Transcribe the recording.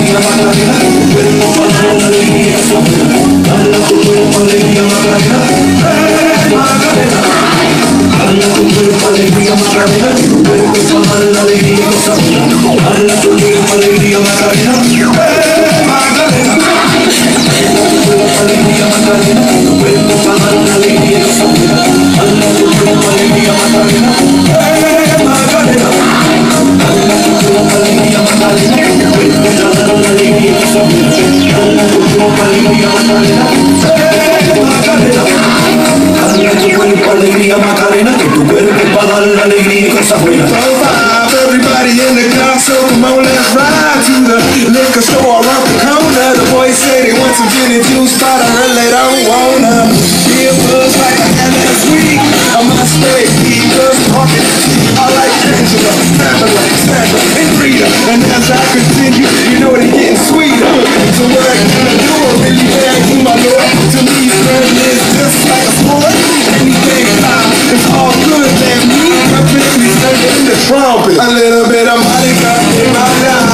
alegría Macarena, tu cuerpo para dar la alegría esa buena. Dale tu cuerpo alegría Macarena, Macarena. Dale tu cuerpo alegría Macarena, tu cuerpo para dar la alegría esa buena. Dale tu cuerpo alegría Macarena, Macarena. Dale tu cuerpo alegría Macarena, tu cuerpo para dar la alegría esa buena. Dale tu cuerpo alegría Macarena, Macarena. Dale tu cuerpo alegría Macarena, tu cuerpo para dar la alegría esa buena. Dale tu cuerpo alegría Macarena, Macarena. Dale tu cuerpo alegría Macarena, que tu cuerpo para dar la alegría esa buena. Everybody in the car, so come on, let's ride to the liquor store around the corner. The boys say they want some gin and juice, but I really don't wanna. It was like I had last week. I must stay because talking I like Angela, Pamela, Sandra, and Rita. And as I continue, you know they're getting sweeter. So what I gotta do, I really bad to my lord. To me, friend is just like a sport. Anything it's all good, damn me. I'm really in the trumpet. A little bit of Monica in my life.